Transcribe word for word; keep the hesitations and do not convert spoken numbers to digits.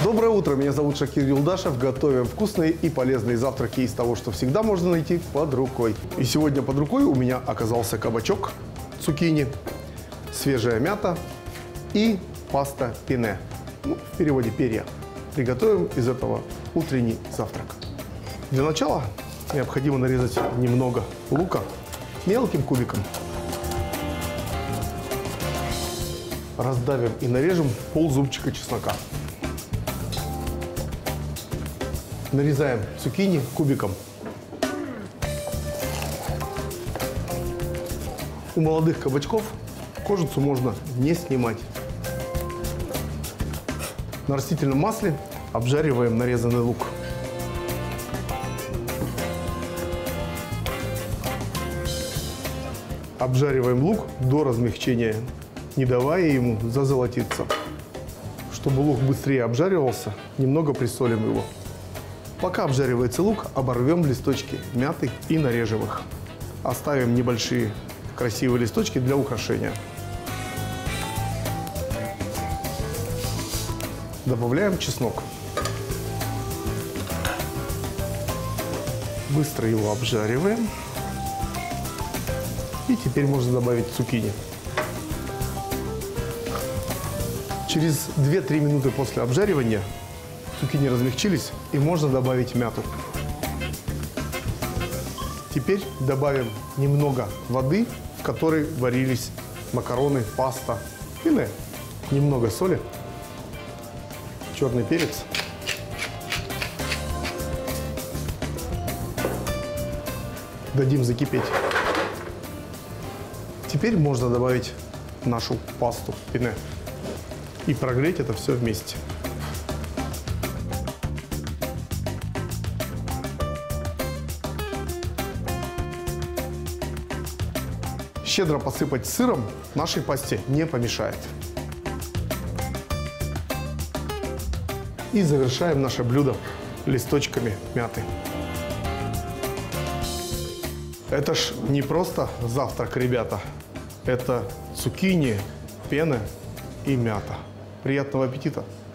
Доброе утро, меня зовут Шакир Юлдашев. Готовим вкусные и полезные завтраки из того, что всегда можно найти под рукой. И сегодня под рукой у меня оказался кабачок, цукини, свежая мята и паста пене. Ну, в переводе перья. Приготовим из этого утренний завтрак. Для начала необходимо нарезать немного лука мелким кубиком. Раздавим и нарежем ползубчика чеснока. Нарезаем цукини кубиком. У молодых кабачков кожицу можно не снимать. На растительном масле обжариваем нарезанный лук. Обжариваем лук до размягчения, не давая ему зазолотиться. Чтобы лук быстрее обжаривался, немного присолим его. Пока обжаривается лук, оборвем листочки мяты и нарежем их. Оставим небольшие красивые листочки для украшения. Добавляем чеснок. Быстро его обжариваем. И теперь можно добавить цукини. Через две-три минуты после обжаривания цукини размягчились, и можно добавить мяту. Теперь добавим немного воды, в которой варились макароны, паста, пене. Немного соли, черный перец. Дадим закипеть. Теперь можно добавить нашу пасту пене и прогреть это все вместе. Щедро посыпать сыром нашей пасте не помешает. И завершаем наше блюдо листочками мяты. Это ж не просто завтрак, ребята. Это цукини, пене и мята. Приятного аппетита!